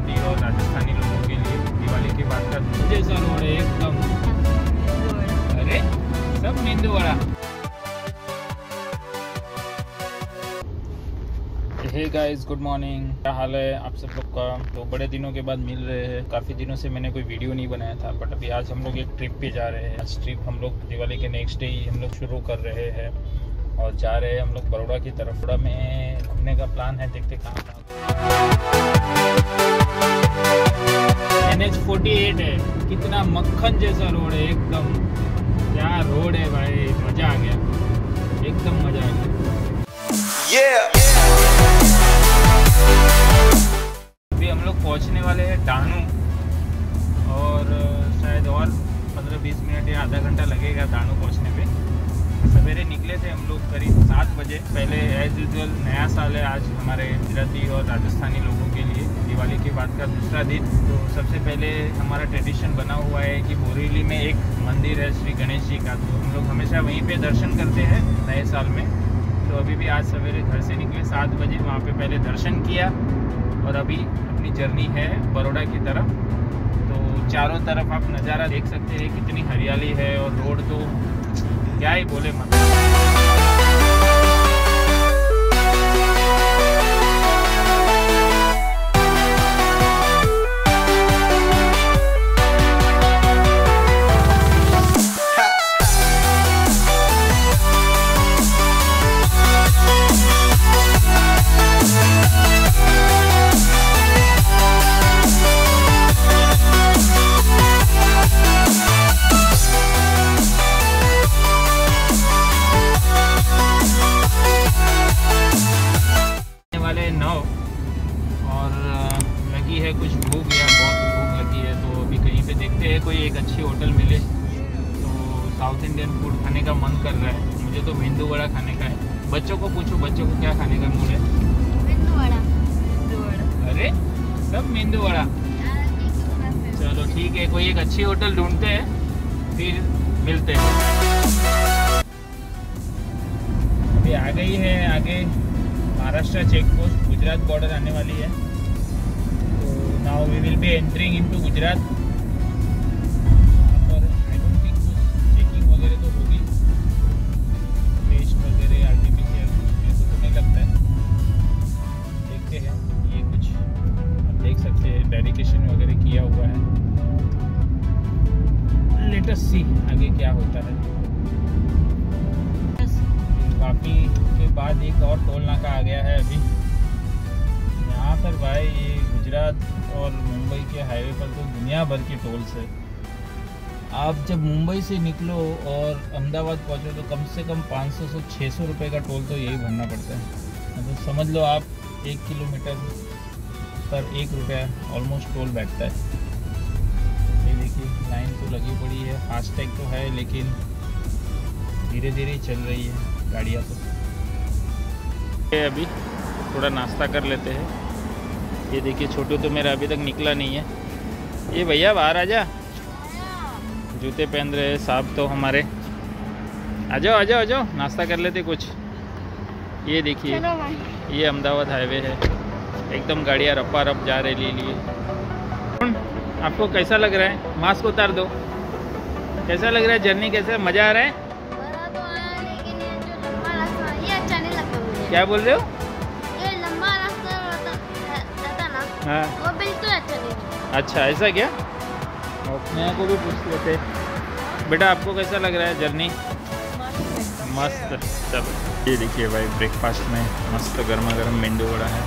गुजराती और राजस्थानी लोगों के लिए दिवाली के बाद का जैसा रोड है एकदम। अरे सब medu vada. Hey guys, good morning. क्या हाल है आप सब लोग का? तो बड़े दिनों के बाद मिल रहे हैं। काफ़ी दिनों से मैंने कोई वीडियो नहीं बनाया था, बट अभी आज हम लोग एक ट्रिप पे जा रहे हैं। आज ट्रिप हम लोग दिवाली के नेक्स्ट डे ही हम लोग शुरू कर रहे हैं और जा रहे हैं हम लोग बड़ौदा की तरफ। बड़ौदा में घूमने का प्लान है, देखते कहाँ। NH48 है, कितना मक्खन जैसा रोड है एकदम। क्या रोड है भाई, मज़ा आ गया, एकदम मज़ा आ गया। अभी हम लोग पहुंचने वाले हैं डानू और शायद और 15-20 मिनट या आधा घंटा लगेगा डानू पहुंचने पे। सवेरे निकले थे हम लोग करीब 7 बजे। पहले एज यूजुअल नया साल है आज हमारे गुजराती और राजस्थानी लोगों के लिए, दिवाली के बाद का दूसरा दिन। तो सबसे पहले हमारा ट्रेडिशन बना हुआ है कि बोरीवली में एक मंदिर है श्री गणेश जी का, तो हम लोग हमेशा वहीं पे दर्शन करते हैं नए साल में। तो अभी भी आज सवेरे घर से निकले 7 बजे, वहाँ पे पहले दर्शन किया और अभी अपनी जर्नी है बड़ौदा की तरफ। तो चारों तरफ आप नज़ारा देख सकते हैं, कितनी हरियाली है और रोड तो क्या ही बोले मत। है कुछ भूख या बहुत भूख लगी है, तो अभी कहीं पे देखते हैं कोई एक अच्छी होटल मिले। तो साउथ इंडियन फूड खाने का मन कर रहा है, मुझे तो मेंदू वड़ा खाने का है। बच्चों को पूछो, बच्चों को क्या खाने का मूड है? मेंदू वड़ा। अरे सब मेंदू वड़ा। चलो ठीक है, कोई एक अच्छी होटल ढूंढते हैं, फिर मिलते हैं। अभी आ गई है आगे Maharashtra check post, Gujarat border आने वाली है। Now we will be entering into Gujarat. पर I don't think कुछ चेकिंग वगैरह तो होगी, टेस्ट वगैरह आर्टिफिशियल ऐसा तो नहीं लगता है। देखते हैं, ये कुछ आप देख सकते हैं डेडिकेशन वगैरह किया हुआ है। लेट अस सी आगे क्या होता है। वापी के बाद एक और टोल नाका आ गया है अभी यहाँ पर। भाई ये गुजरात और मुंबई के हाईवे पर तो दुनिया भर के टोल्स है। आप जब मुंबई से निकलो और अहमदाबाद पहुँचो तो कम से कम 500 से 600 रुपये का टोल तो यही भरना पड़ता है। मतलब समझ लो आप 1 किलोमीटर पर 1 रुपया ऑलमोस्ट टोल बैठता है। ये देखिए लाइन तो लगी पड़ी है, फास्टैग तो है लेकिन धीरे धीरे चल रही है गाड़ियाँ। तो अभी थोड़ा नाश्ता कर लेते हैं। ये देखिए छोटू तो मेरा अभी तक निकला नहीं है। ये भैया बाहर आ जा, जूते पहन रहे हैं साहब तो हमारे। आ जाओ आ जाओ आ जाओ, नाश्ता कर लेते कुछ। ये देखिए ये अहमदाबाद हाईवे है, एकदम गाड़ियाँ रप्पा रप जा रही लिए। आपको कैसा लग रहा है? मास्क उतार दो। कैसा लग रहा है जर्नी? कैसा मज़ा आ रहा है? तो आया, लेकिन ये जो लंबा रास्ता है ये अच्छा नहीं लगता मुझे। क्या बोल रहे हो? ये लंबा रास्ता रहता ना, हाँ वो बिल्कुल अच्छा नहीं लगता। अच्छा ऐसा क्या? अपने को भी पूछ लेते। बेटा आपको कैसा लग रहा है जर्नी? मस्त। चलो ये देखिए भाई, ब्रेकफास्ट में मस्त गर्मा गर्म मेंदू वड़ा है।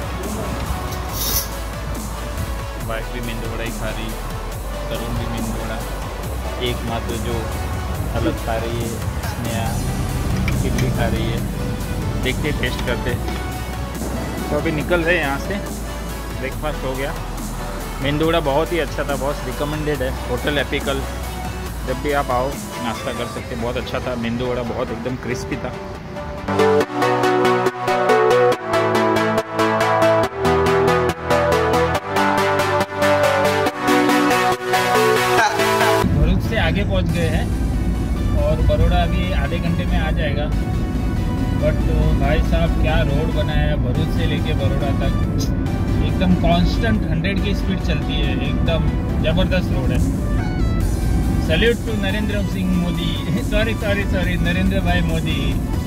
वाइफ भी मेंदू वड़ा ही खा रही, तरुण भी मेंदू वड़ा। एक मात्र जो अलग खा रही है स्नेहा, इडली खा रही है। देखते टेस्ट करते। तो अभी निकल रहे यहाँ से, ब्रेकफास्ट हो गया। मेंदू वड़ा बहुत ही अच्छा था, बहुत रिकमेंडेड है। होटल एपिकल, जब भी आप आओ नाश्ता कर सकते, बहुत अच्छा था। मेंदू वड़ा बहुत एकदम क्रिस्पी था। भरूच से आगे पहुंच गए हैं और बड़ौदा अभी आधे घंटे में आ जाएगा। बट भाई साहब क्या रोड बनाया है भरूच से लेके बड़ौदा तक, एकदम कांस्टेंट 100 की स्पीड चलती है, एकदम जबरदस्त रोड है। Salute to Narendra Singh Modi, sorry Narendra भाई मोदी।